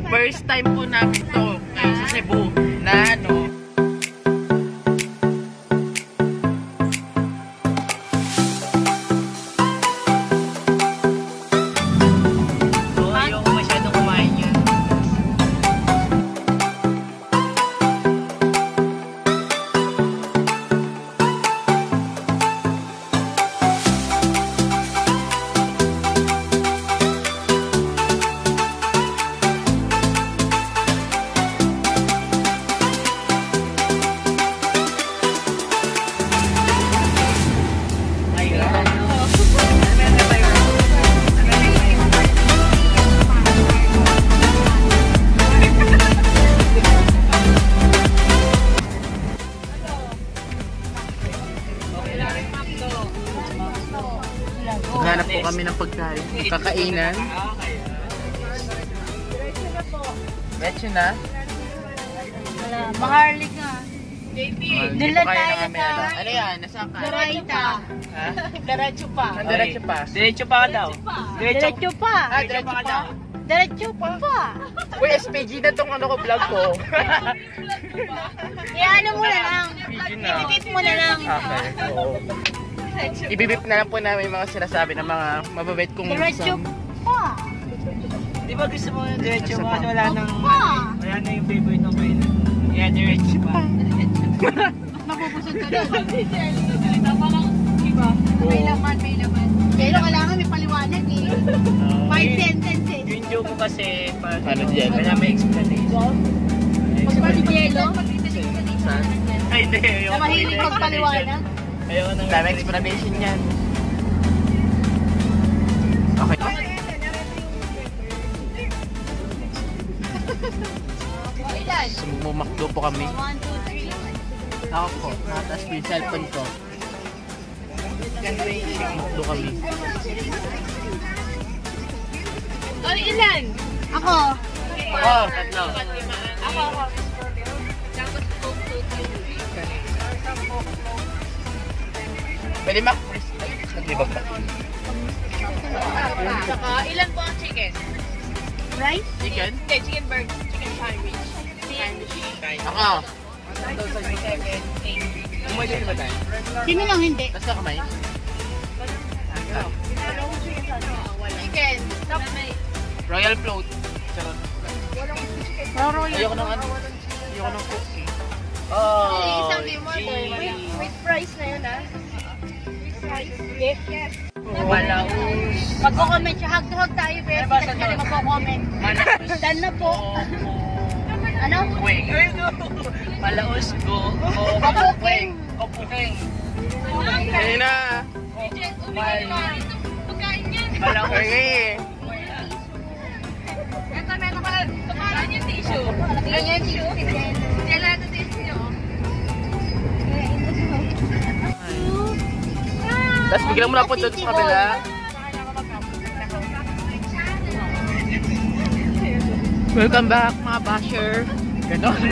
First time po namin to sa Cebu na ano. Hanap po kami ng pagkain, kakainan. Diretso na. Maharlik nga. Dila tayo sa... Ano yan? Nasaan ka? Daraita. Diretso pa. Diretso pa. Diretso pa daw. Diretso pa. Diretso pa. Diretso pa. Uy, SPG na tong ano ko vlog ko. Ano mo na lang. Ibibip mo na lang. Okay. Ibibip na lang po namin yung mga sinasabi ng mga mababait kong Diretso pa. Di ba gusto mo yung diretso pa? Wala na yung favorite ng kayo. Yeah, diretso pa. Mabubusog ka doon. May laman, may laman. Pero kailangan may paliwanag eh. 5 sentences. Yung joke ko kasi, Ano dyan? wala may explanation. Pag yelo, Ay, hindi. na mahilig magpaliwanag. Ayoko nang... Dami explanation yan. Okay. Bumakdo po kami. 1, 2, 3. Ako po, nataas po yung cellphone ko. Bumakdo kami. Ilan? Ako. Oh, tatlo. Ako. Pwede mak-press. Naglibag ba? Saka, ilan po ang chicken? Rice? Chicken? Hindi, chicken burger. Chicken sandwich. Ako. Umayon ba tayo? Sino lang hindi? Tapos ka kamay? Chicken. Royal float. Charot. Ayoko ng ano. Ayoko ng cookie. Oh, With fries na yun ah. With fries. Yes. Malaus. Magko-comment siya. Hug to hug tayo, Bes. Kasi ka rin magko-comment. Dan na po. Ano? Malaos ko. Kapupeng. Kapupeng. Ayun na. Malaos. Okay. Ito, meron ka. Tumaran yung tissue. Ayan yung tissue. Diyan lahat ang tissue nyo. Tapos biglang mo na po doon sa kabila. Welcome back mga basher. Ganon.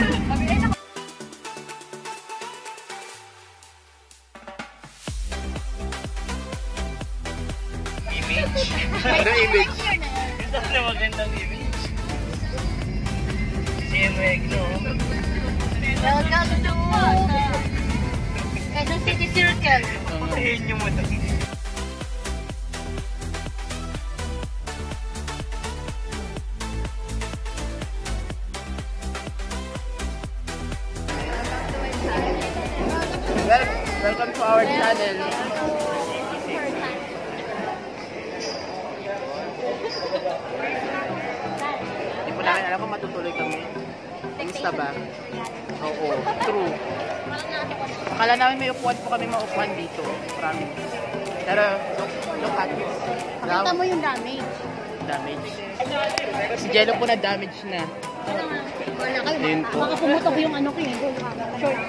Image. Ano image? Gusto ko na magandang image. CMX, no? Welcome to Quezon City Circle. Ayun yung mata. Welcome to our channel. Hindi po namin alam kung matutuloy kami. Kamusta ba? Oo, true. Akala namin may upuan po kami maupuan dito. Promise. Pero, look at this. Pakita mo yung damage. Damage. Si Jello po na damage na. Wala kayo. Ayun po. Baka pumutok yung ano ko yun. Short.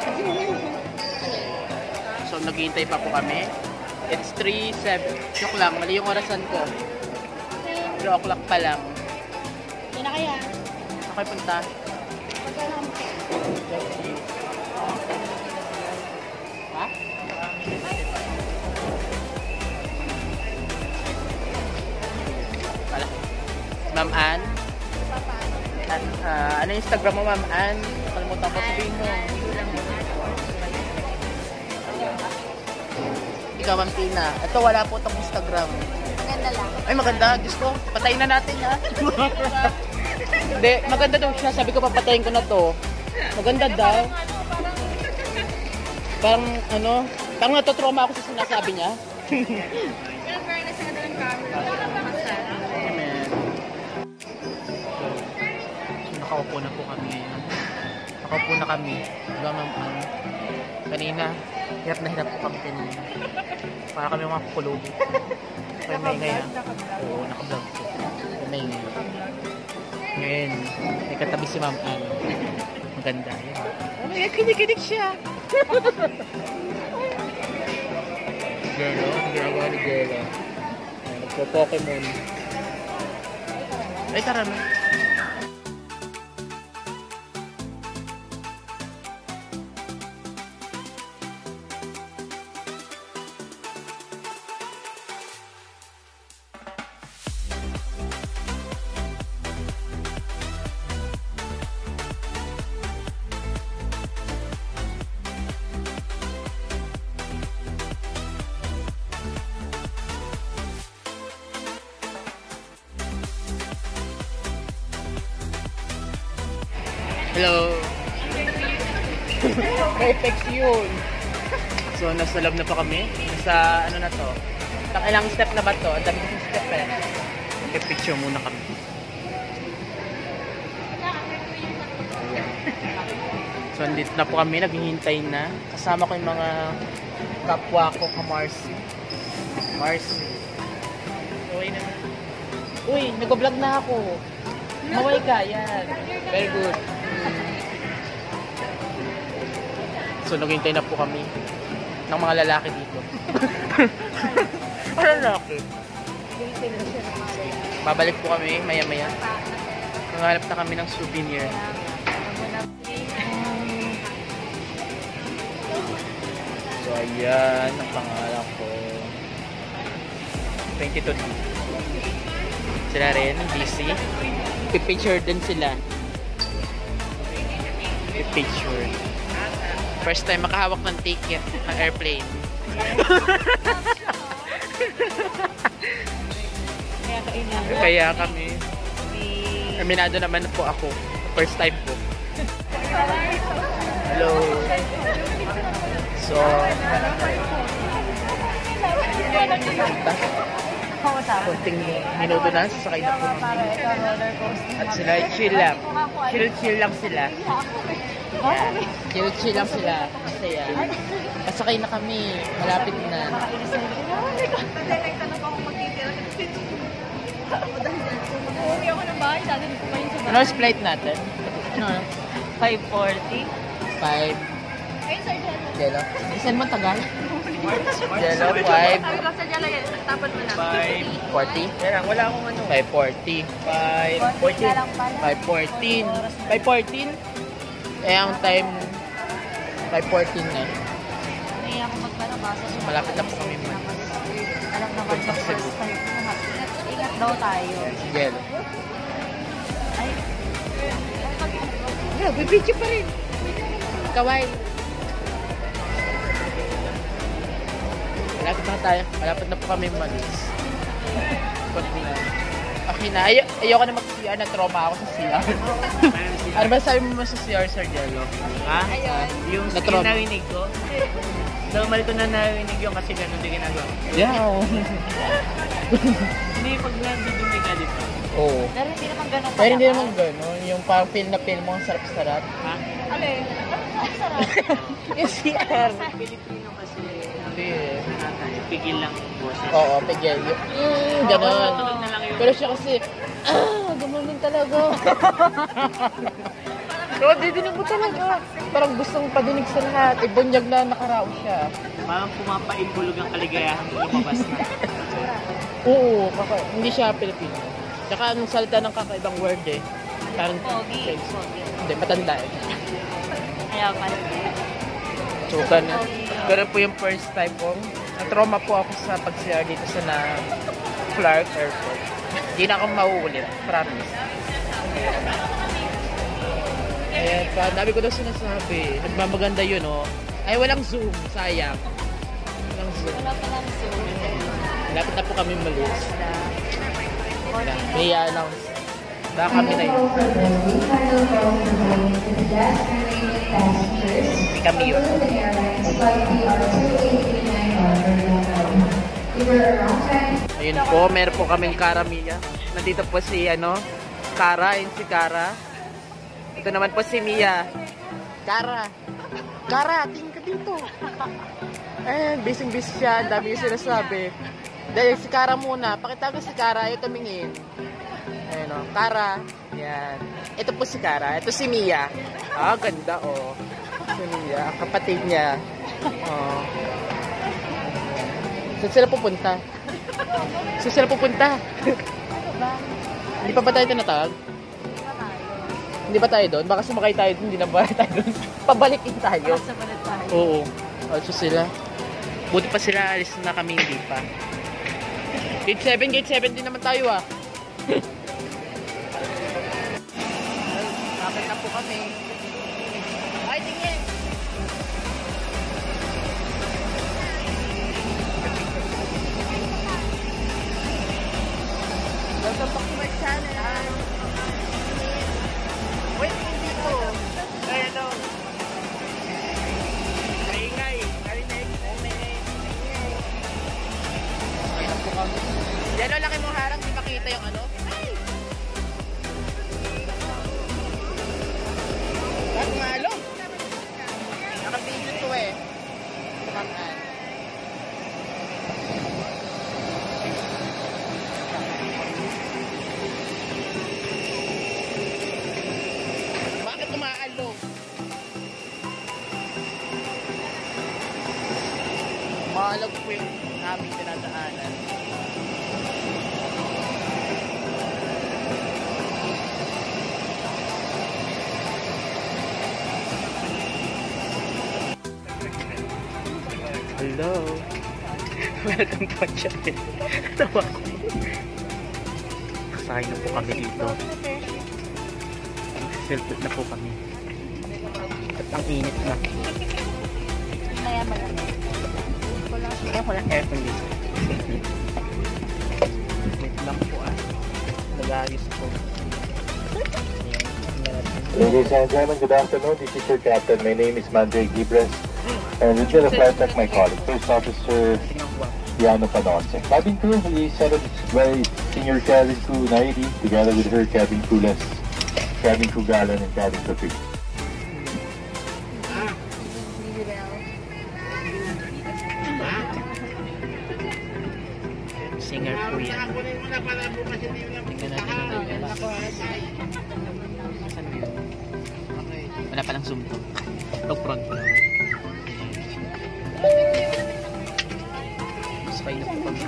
So, naghihintay pa po kami. It's 3:07. Joke lang, mali yung orasan ko. 3 o'clock pa lang. Yan na kaya. Okay, punta. Ha? Wala. Ma'am Ann? Ano yung Instagram mo, ma'am? Nakalimutan ko, sabihin mo. Ikaw, ma'am Tina. Ito, wala po itong Instagram. Maganda lang. Ay, maganda. Diyos ko, patayin na natin, ha? Hindi, maganda daw siya. Sabi ko, papatayin ko na to. Maganda daw. Parang, parang natutrauma ako sa sinasabi niya. Yung fairness na doon camera. Amen. So, nakaupo na po kami ngayon. Nakaupo na kami. Diba, ma'am? Kanina, hirap na hirap po kami kanina. Para kami mga kukulog. Kaya may ngayon. Oo, nakablog po. Kaya may ngayon. Ngayon, may katabi si Ma'am Ann. Maganda yun. Oh my God, kinig-kinig siya. Girl, ginagawa ni Girl. Nagpo-Pokemon. Ay, tara na. Hello. May text yun. So, nasa loob na po kami. Nasa, ano na to? Ilang step na ba to? Ang dami ng step eh. Picture muna kami. Ayan. So, andito na po kami. Naghihintay na. Kasama ko yung mga kapwa ko, ka-Marcy. Marcy. Uy, nag-vlog na ako. Maway ka, yan. Very good. So, naghintay na po kami ng mga lalaki dito. Ano lalaki? Babalik po kami maya-maya. Nanganap na kami ng souvenir. So, ayan ang pangalan ko. 22. Sila rin, busy. Pipicture din sila. Pipicture. First time makahawak ng ticket ng airplane. Kaya kami. Aminado naman po ako. First time po. Hello. So, konting minuto na, sasakay na po kami. At sila, chill lang. Chill lang sila. Chill lang sila. Masaya. Pasakay na kami. Malapit na. Ano is flight natin? 5:40. 5. Jello. Isan mo tagal? Jello, 5. 5:40? Wala akong ano. 5:40. 5:14. 5:14? Eh, ang time 5:14 na. Hindi ako magparabasa. So, malapit na po kami man. Alam naman sa first time. Ingat daw tayo. Jello. Ay. Yeah, bibidyo pa rin. Kawai. Malapit na tayo. Malapit na po kami malis. Okay na. Ayoko na mag-CR. Na-trauma ako sa CR. Ano ba sabi mo sa CR, Sir Jello? Ha? Yung narinig ko. Normal ko na narinig yung kasi ganun din ginagawa. Yeah. Hindi, pag nandudumi ka, di ba? Oo. Pero hindi naman ganun. Pero hindi naman gano'n. Yung parang feel na feel mo ang sarap-sarap. Ha? Alin? Ang sarap. Yung CR. Pilipino kasi. Hindi eh. Pigil lang yung boses. Oo, pigil. Gano'n. Tulog na lang yung... Pero siya kasi, gumaling talaga. Pero didinig mo talaga. Parang gustong padinig sa lahat. Ibunyag na nakarao siya. Parang pumapaimbulog ang kaligayahan mo lumabas na. Oo, hindi siya Pilipino. Tsaka ang salita ng kakaibang word eh. Parang Pogi. hindi, matanda eh. Ayaw pala. So, ganun po yung first time ko. Na-trauma po ako sa pag-CR dito sa Clark Airport. Hindi na ako mauulit. Promise. Ayan pa, dami ko daw sinasabi. Nagmamaganda yun, oh. Ay, walang zoom. Sayang. Walang zoom. Wala pa lang so. Malapit na po kami malis. May announce. Baka kami na yun. Hindi kami yun. Ayun po, meron po kaming Mia. Nandito po si, Kara. Ayun si Kara. Ito naman po si Mia. Kara, tingin ka dito. Busy siya. Ang dami yung sinasabi. Dahil si Kara muna. Pakita ko si Kara. Ayaw tumingin. Ayun o. Kara. Yan. Ito po si Kara. Ito si Mia. Ganda o. Si Mia. Kapatid niya. Saan sila pupunta? Hindi pa ba tayo tinatawag? Hindi ba tayo doon? Baka sumakay tayo doon. Hindi na ba tayo doon? Pabalikin tayo. Oo. Also sila. Buti pa sila. Alis na kami. Hindi pa. Gate 7 din naman tayo ah. Bakit na po kami? Ay, tingin! Welcome back to my channel. Wait, dito. Kaya daw. Maingay. Karinig. Okay lang po kami. Yan o, laki mong harang. Di makita yung ano. Ay! Bakit malo? Nakabigil ko eh. Tumakaan. Bakit umaalog? Umaalog po yung aming tinadaanan. Hello. Welcome to my channel. Tawa ko. Kasahin na po kami dito. Selfie na po kami. At ang init na. Kaya ko lang aircon dito. Wait lang po ah. Nag-ayos po. Ladies and gentlemen, good afternoon. This is your captain. My name is Manday Gibres. And with the flight deck, my colleague, First Officer Piano Panonce. Cabin crew, we set up very senior cabin crew Nairi, together with her cabin crew Les, cabin crew Galan, and cabin crew Pig. Singer po yan. Tingnan natin ang wala palang zoom to. Ito front ko. Sakay na po kami.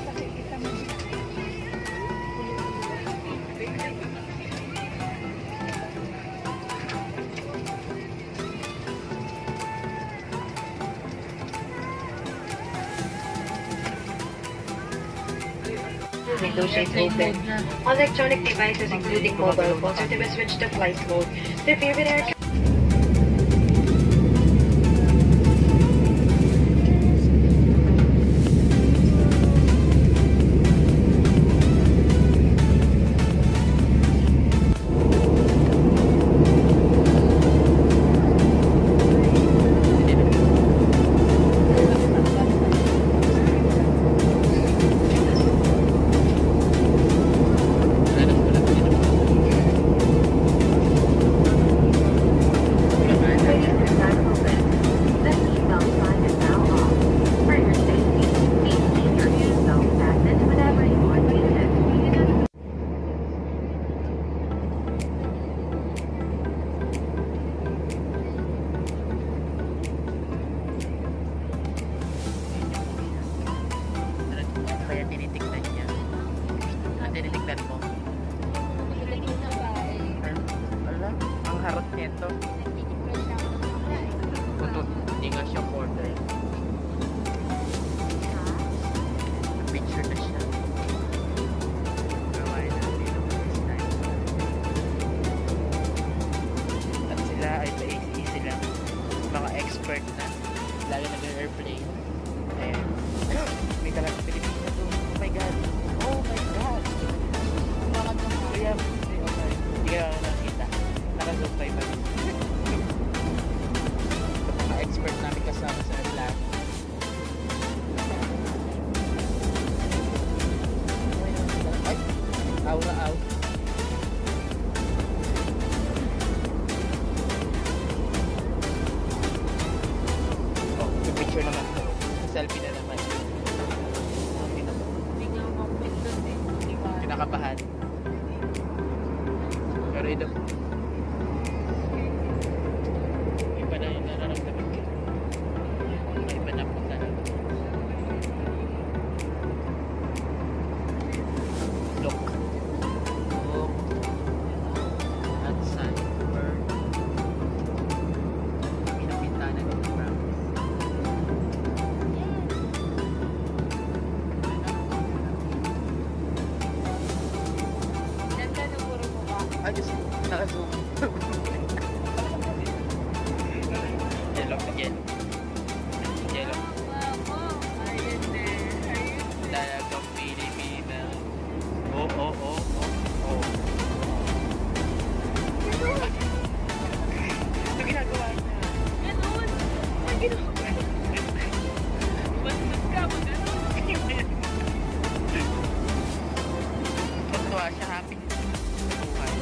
Window shades open. All electronic devices, including mobile phones, are to be switched to flight mode. The favorite air Kaya tinitignan niya. Tinitignan mo. Ala, ang harot nito. Tutut, hindi nga siya order. Picture na siya. Gawain na dito this time. At sila ay kinakabahan. Pero iba na yung nararamdaman ko. Iba na po talaga. Look. At sun. Pinapintana ng promise. Ganda ng puro mukha. Ay, Diyos ko. Naka-zoom. Yellow. Yellow. Yellow. Talagang Pilipina. Oo. Ito ginagawa niya. Ganon. Ang ginagawa. Bastos ka mo ganon. Tuwa siya, happy. Buhay.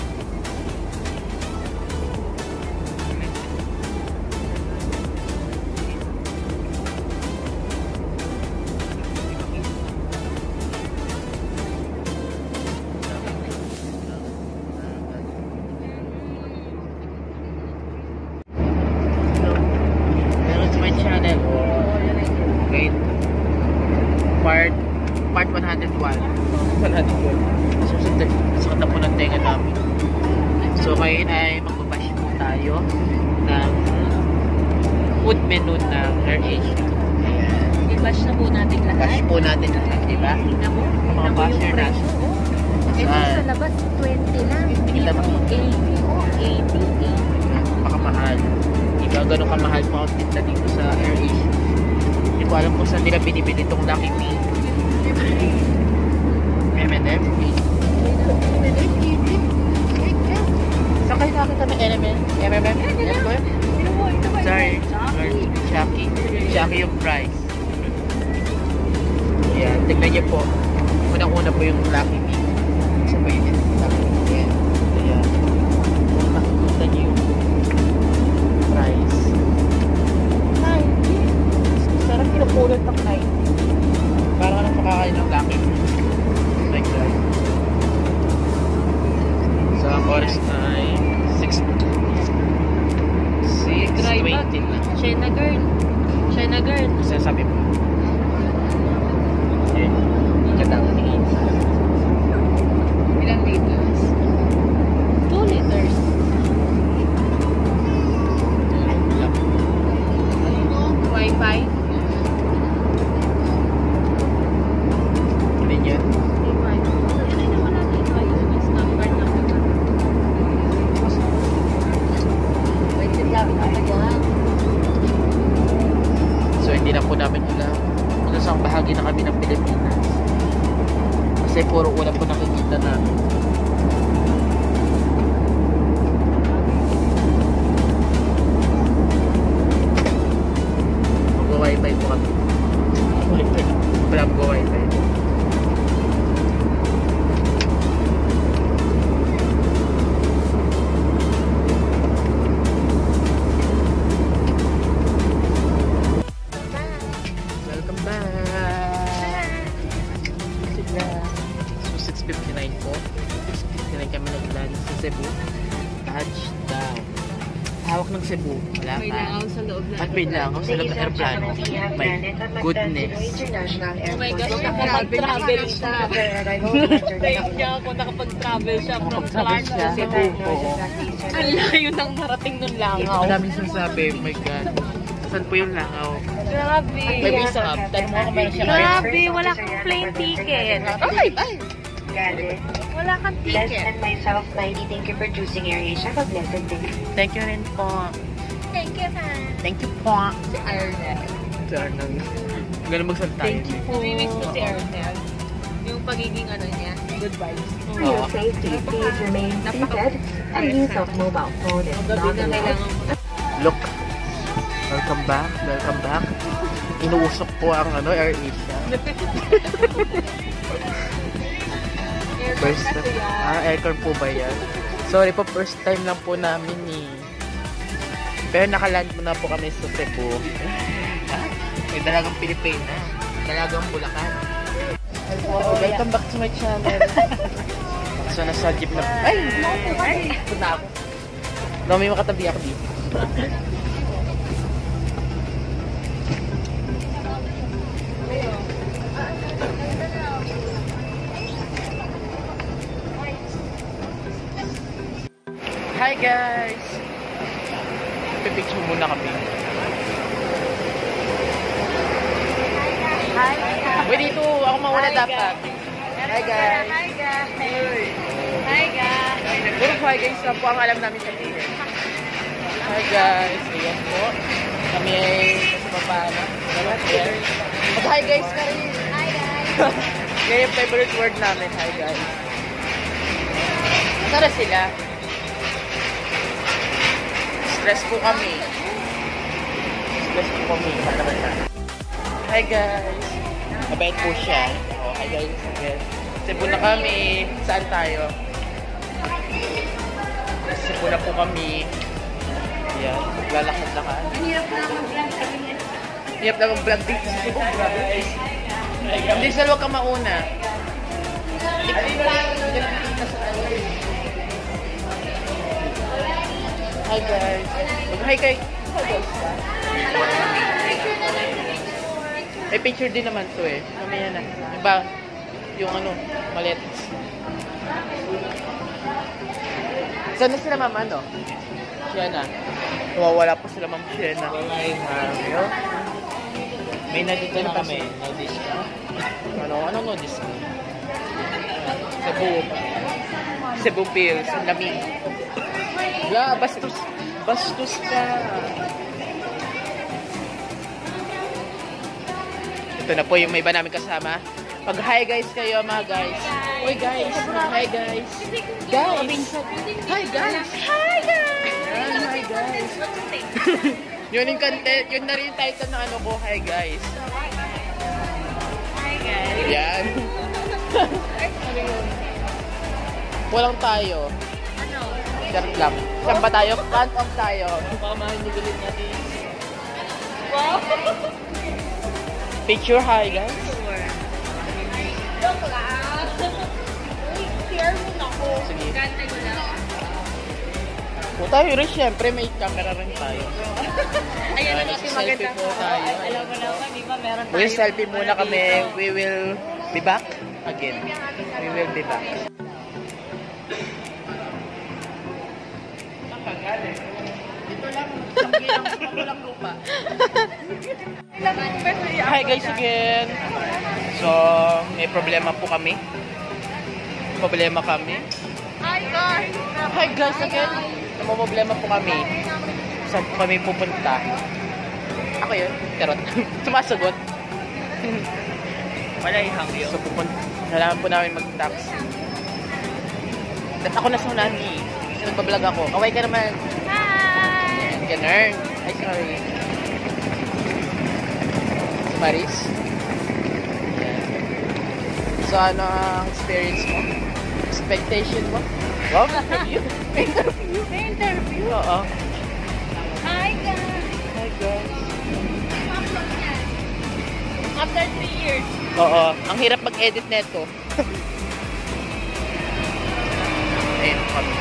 Meron sa my channel. Okay. Part 101. 101. Sakit na po ng tenga namin. So ngayon ay magbabash po tayo ng food menu ng AirAsia. I-bash na po natin lahat. Bash po natin lahat, diba? Tingnan mo. Mga basher natin. Eh, sa labas, 20 lang. Kita mo. 80. Napakamahal. Hindi ka gano'ng kamahal po ang tinda dito sa AirAsia. Hindi ko alam kung saan nila binibili itong Lucky Me. M&M. Saan kayo nakakita ng M&M? Yes, boy? Sorry. Chucky yung price. Ayan, tignan niyo po. Unang-una po yung Lucky Me. Isa pa yun. Ayan. Nakikita niyo yung price. 90. Sarap pinapulot ng 90. Parang anong makakain ng Lucky Me. Like that. So, ang oras ay 6:20 na. China girl. Sasabi mo. Okay. Katangin. Ilang liters? 2 liters. Wi-Fi? Hindi niya. So hindi na po namin alam kung saan bahagi na kami ng Pilipinas. Kasi puro ulam po nakikita namin. Mag-wifi po kami. Wala po wifi. Welcome back! So 6:59 po. 6:59 kami naglalis sa Cebu. Touchdown. Hawak ng Cebu. Wala May pa. langaw sa loob na. At may langaw sa loob ng aeroplano. My goodness. Oh my gosh, nakapag-travel siya. Thank niya ako nakapag-travel siya from Nakapag-travel Clark siya. to Cebu. Oo. Ang layo nang narating ng langaw. Madaming sinasabi. Oh my God. Saan po yung langaw? Grabe. May visa up. Tanong mo kung meron siya. Grabe, wala kang plane ticket. Ay! Ay! Wala kang Les ticket. and myself, Mighty, thank you for choosing AirAsia. Have a blessed day. Thank you rin po. Thank you, man. Thank you po. Si Arnel. Si Arnel. Ganun magsalita Thank you yun. po. Namimiss ko si Arnel. Yung pagiging ano niya, good vibes. For your safety, please remain seated and use of mobile phone is Gabi not na allowed. kailangan Look. Welcome back. Welcome back. Inuusok po ang AirAsia. First kasi yan. aircon po ba yan? Sorry po, first time lang po namin eh. Pero nakaland mo na po kami sa Cebu. May dalagang Pilipina. Dalagang Bulacan. Oh, welcome back to my channel. So, nasa jeep na. Ay! Punta ako. No, may makatabi ako dito. Hi guys! Pipicture muna kami. Hi. Uy, dito! Ako mawala dapat. Hi guys! Hi guys. Hi guys. Puro hi guys lang po ang alam namin sabihin. Hi guys! Ayan po. Kami ay sa baba na. Mag-hi guys ka rin! Hi guys. Yan yung favorite word namin. Hi guys! Nasaan na sila? Stress po kami. Hi guys! Mabait po siya. Oh, hi guys again. Cebu na kami. Saan tayo? Cebu na po kami. Ayan. Lalakad-lakad. Ang hirap na mag-vlog kami niya. Hirap na mag-vlog dito sa Cebu. Hindi sila huwag ka mauna. Hi guys. Mag-hi kay... Hi guys ka. May picture din naman to eh. Mamaya na. Diba? Yung ano, malit. Saan na sila mama, no? Siya na. Nawawala po sila ma'am Siena. Wala yung may nandito na kami. No discount. Ano no discount? Cebu. Cebu Pills. Ang lamig. Wala, bastos. Bastos ka. Ito na po yung may iba namin kasama. Mag-hi guys kayo mga guys. Uy guys. Hi guys. Guys. Hi guys. Hi guys. Hi guys. Yun yung content. Yun na rin yung title ng ano ko. Hi guys. Hi guys. Yan. Walang tayo. Ano? Charot lang. Saan ba tayo? Front off tayo. Baka mahinigilid natin. Wow. Picture hi guys. Joke lang. Uy, share mo na ako. Sige. Gantay ko lang. O tayo rin syempre may camera rin tayo. Ayan na natin maganda. Selfie po tayo. Alam mo naman, di ba meron tayo. We'll selfie muna kami. We will be back again. We will be back. Dito lang. Walang lupa. Hi guys again. So, may problema po kami. Hi guys. Hi guys again. May problema po kami. Saan po kami pupunta? Ako yun. Charot. Sumasagot. Wala yung hangyo. So, kailangan po namin mag-taxi. At ako na sa unahan eh. Kasi nagbablog ako. Kaway ka naman. Hi. Ganun. Ay, sorry. Si Maris. Yan. So, ano ang experience mo? Expectation mo? Wow, interview. Interview. Oo. Hi guys. Hi guys. After 3 years. Oo. Ang hirap mag-edit neto. Ayun kami.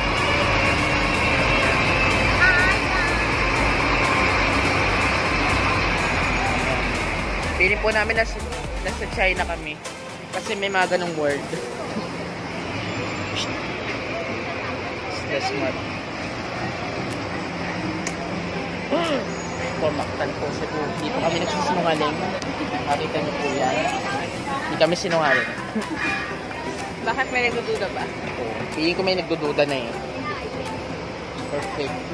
Feeling po namin nasa China kami. Kasi may mga ganong word. Stress mart. Pumaktan po sa po. Dito kami nagsisinungaling. Nakita niyo po yan. Hindi kami sinungaling. Bakit may nagdududa ba? Oo. Feeling ko may nagdududa na eh. Perfect.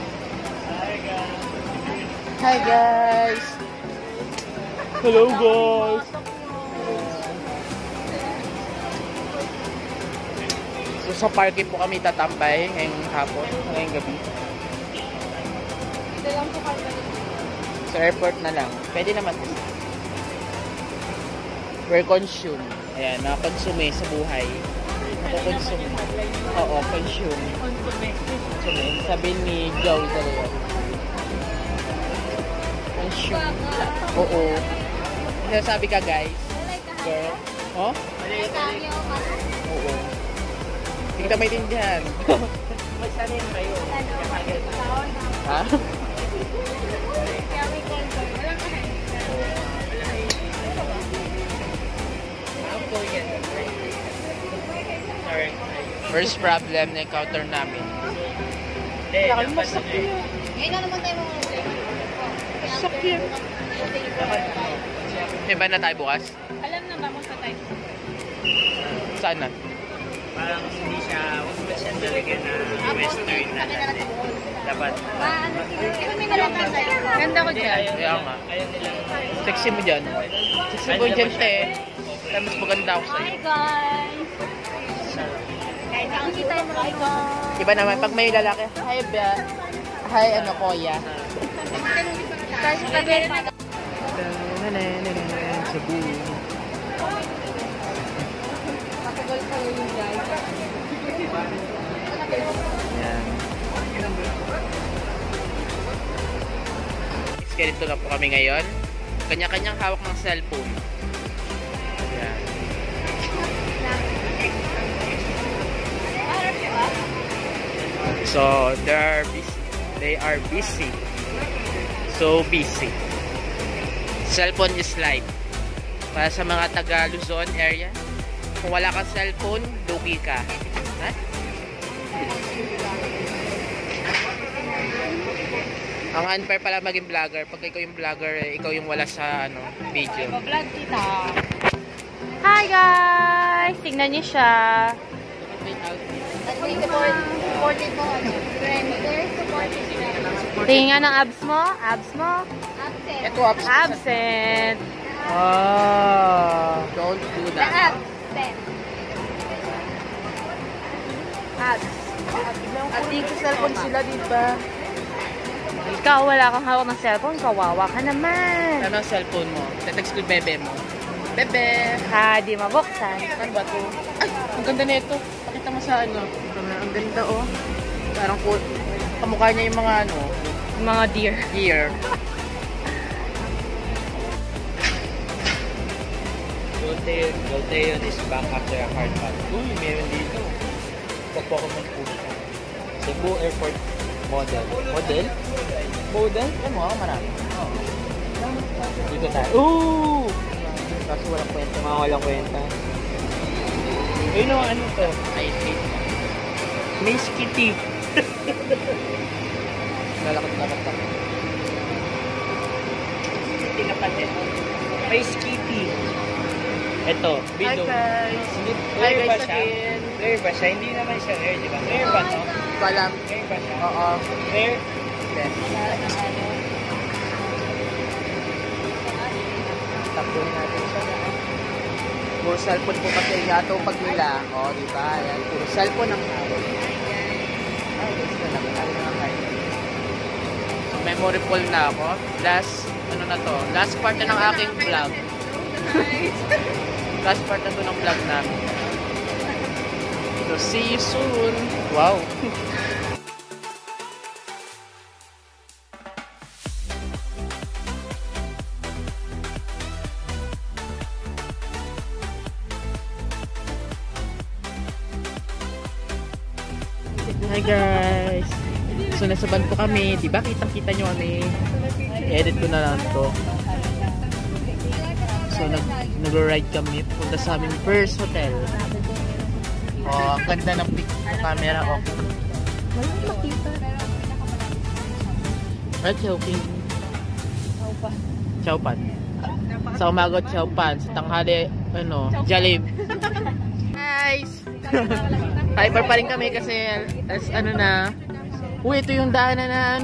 Hi guys! Hello guys! So sa parking po kami tatambay ngayong hapon, ngayong gabi. Ito lang po kayo. Sa airport na lang. Pwede naman po. We're consume. Ayan, nakakonsume sa buhay. Nakakonsume. Oo, consume. Consume. Sabi ni Joe talaga. Consume. Oo. Sinasabi ka guys? Girl? Oh? Oo. Hindi kita maintindihan. Magsanin kayo. Ha? Sorry. First problem na encounter namin. Hindi, masakit. Ngayon na naman tayo mga Sakit. May ba na tayo bukas? Alam na ba mo sa tayo? Saan na? Parang hindi siya, huwag ba siya talaga na western na natin. Dapat. May nalatan tayo. Ganda ko dyan. Kaya nga. Ayaw nila. Sexy mo dyan. Sexy mo dyan, te. Kaya mas maganda ako sa'yo. Hi guys! Guys, ang kita mo guys. Iba naman, pag may lalaki, hi, Bea. Hi, ano, Koya. Guys, tabi. Cebu. Matagal kayo yung guys. Yan. Ganito na po kami ngayon. Kanya-kanyang hawak ng cellphone. Yan. So, they are busy. So busy. Cellphone is life. Para sa mga taga Luzon area, kung wala kang cellphone, lugi ka. Ha? Ang unfair pala maging vlogger. Pag ikaw yung vlogger, ikaw yung wala sa video. Vlog kita. Hi guys! Tingnan niyo siya. Supported mo. Tingnan ng abs mo. Abs mo. Ito, abs. Absent. Oh, don't do that. Abs. At dito cellphone sila, diba? Ikaw, wala kang hawak ng cellphone. Kawawa ka naman. Ano ang cellphone mo? Text ko yung bebe mo. Bebe! Ha, di mabuksan. Ano ba to? Ay, ang ganda nito. Pakita mo sa ano. Ang ganda, oh. Parang cool. Kamukha niya yung mga Mga deer. deer. Voltaire is back after a hard fight. Uy, meron dito. Pagpapakot po siya. Cebu Airport model. Model? Model? Ano mo, marami. Dito tayo. Ooh! Kaso walang kwenta. Mga walang kwenta. Ayun o, ano to? I hate. Miss Kitty. Lalakot-lakot ako. Kitty na pati. Miss Kitty. Ito, Hi video. guys! Hindi, Hi rare ba guys siya? again! Rare ba siya? Hindi naman siya rare, di ba? Rare ba to? Balang. Rare ba siya? Oo. Rare? Yes. Takbo natin siya. Puro cellphone po kasi yato pag nila. O, diba? Ayan. Puro cellphone ang hawak. Ay, guys na lang. Ano na kayo? So, memory full na ako. Last, ano na to? Last part na ng aking vlog. Last part na to ng vlog namin. So, see you soon. Wow. Hi guys! So nasa van po kami, di ba? Kitang-kita nyo kami. I-edit ko na lang to. So nag-ride kami punta sa aming first hotel. Oh, ang ganda ng pic ng camera. Okay. Chowking. Chowpan. Sa umagot chowpan. Sa tanghali, jalib. Guys! Hyper pa rin kami kasi ano na. Uy, ito yung daanan na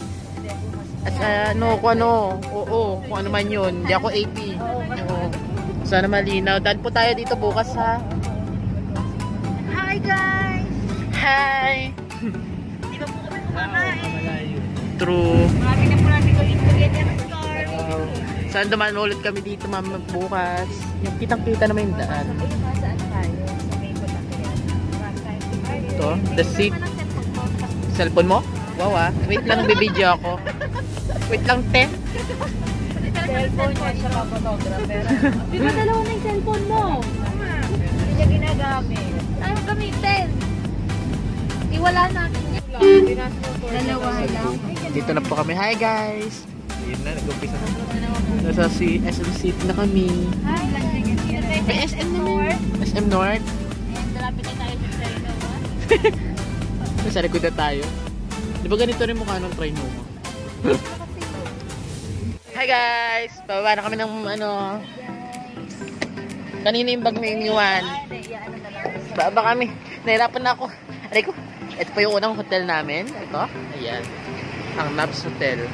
kung ano man yun. Hindi ako AP. Oo. Sana malinaw. Daan po tayo dito bukas ha. Hi guys! Hi! Di ba po kami kumakain? True. Marami na po natin ulit together scar. Saan dumaan ulit kami dito bukas. Yung kitang-kita naman yung daan. Saan tayo? Sa may po natin yan. Ito, the seat. Cellphone mo? Wow ah. Wait lang, bibidyo ako. Wait lang, te. Cellphone niya siya ka photographer. Di ba dalawa na yung cellphone mo? Hindi niya ginagamit. Ayaw gamitin. Iwala natin yan. Dalawa lang. Dito na po kami. Hi guys! Yun na, nag-umpisa na. Nasa SM City na kami. Hi, May SM naman. SM North. Ayan, malapit na tayo sa Trinoma. Nasa likod na tayo. Di ba ganito rin mukha ng Trinoma? Hi guys! Pababa na kami ng kanina yung bag na iniwan. Baba kami. Nahirapan na ako. Aray ko. Ito pa yung unang hotel namin. Ito. Ayan. Ang Nabs Hotel.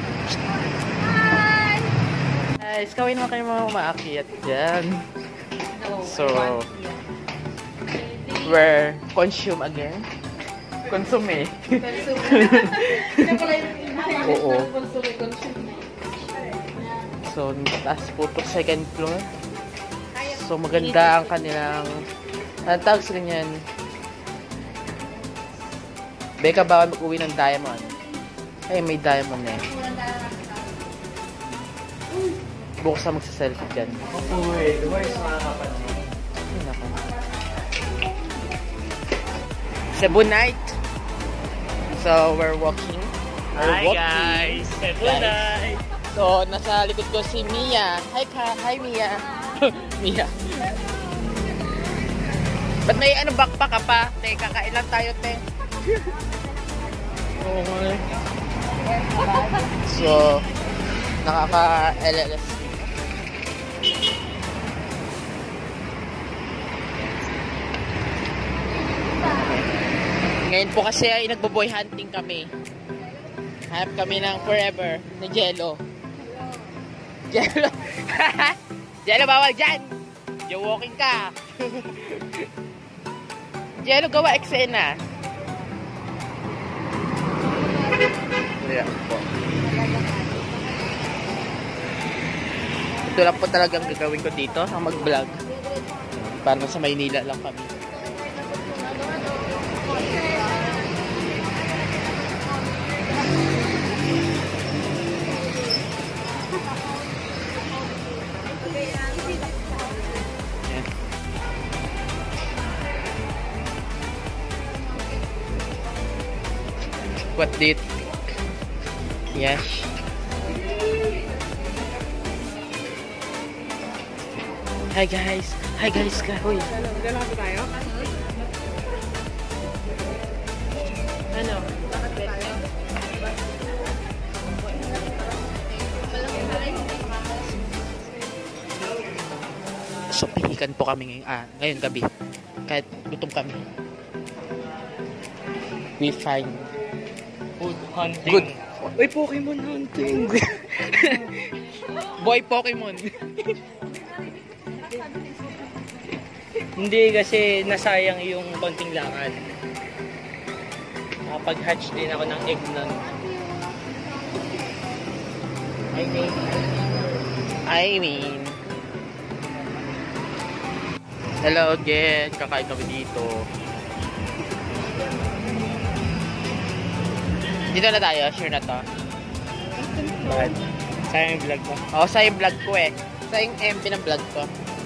Hi! Guys, kawin naman kayo mga umaakyat dyan. So, we're consume again. Consume. Oo. So, taas po ito, second floor. So, maganda ang kanilang ang tawag sa ganyan. Beka, bawal mag-uwi ng diamond. Ay, may diamond eh. Bukas na magsa-selfie dyan. Uy, where's mga kapatid? Ay, nako. Cebu night. So, we're walking. Hi guys! Cebu night! So, nasa likod ko si Mia. Hi Mia. Mia. Ba't may backpack ka pa? Te, kakailan tayo, te. Oo nga eh. So, nakaka-LLS. Ngayon po kasi ay nagbo-boy hunting kami. Hanap kami ng forever na jello. Jello. Jello, bawal dyan. Walking ka. Jello, gawa eksena. Ayan po. Ito lang po talagang gagawin ko dito, ang mag-vlog. Parang sa Maynila lang kami. What did? Yes. Hi guys. Hi guys. Hoy. Dala ko tayo? Ano? So, pihikan po kami ngayon gabi. Kahit gutom kami. We find Food hunting. good. Uy, Pokemon hunting! Boy Pokemon. Hindi kasi nasayang yung konting lakad. Nakapag-hatch din ako ng egg nun. I mean. Hello again. Kakain kami dito. Dito na tayo. Sure na to. Bakit? Sayang yung vlog mo. Oo, sa yung vlog ko eh. Sa yung MP ng vlog ko.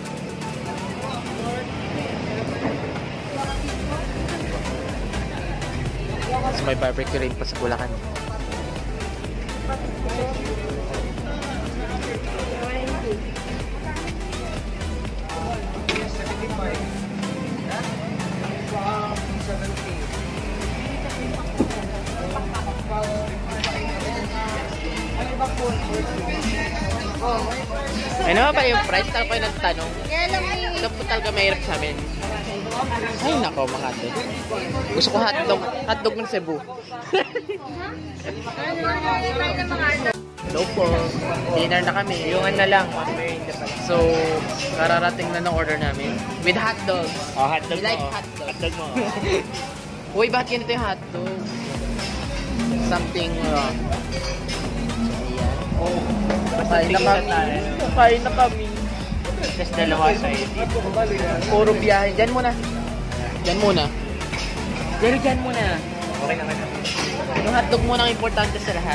So may barbecue rin pa sa Bulacan. Ano ba pa yung price? Talaga yung nagtanong. Ito po talaga mahirap sa amin. Ay nako mga ate. Gusto ko hotdog. Hotdog ng Cebu. Hello po. Dinner na kami. Yung ano lang. So, kararating na ng order namin. With hotdog. Oh, hotdog We like mo. hotdog. Hotdog mo. Uy, bakit ganito yung hotdog? Something wrong. So, ayan. Kain na kami. Kain na kami. Just dalawa sa'yo dito. Puro biyahe. Diyan muna. Diyan muna. Pero diyan muna. Okay na ka. Yung hotdog muna ang importante sa lahat.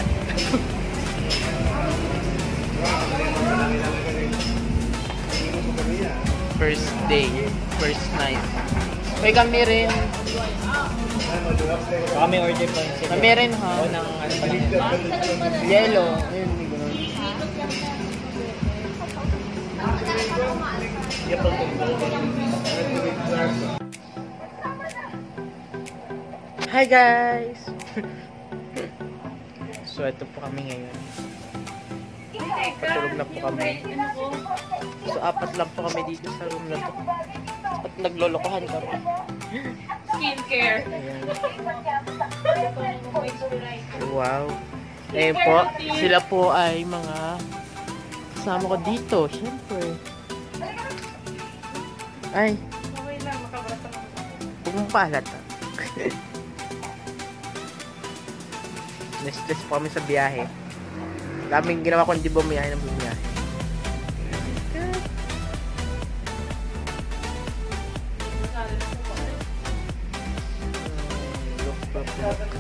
first day, first night. May kami rin. Kami order pa yung Kami rin ha. O ng ano pa lang. Yellow. Ayun, may ganun. Hi guys! So ito po kami ngayon. Patulog na po kami. So 4 lang po kami dito sa room na to. At naglolokohan kami. Skincare. Ayan. Wow. Ayun po, sila po ay mga kasama ko dito, syempre. Ay. Huwag mong paalata. Nestless po kami sa biyahe. Daming ginawa ko hindi bumiyahe ng bumiyahe. Look.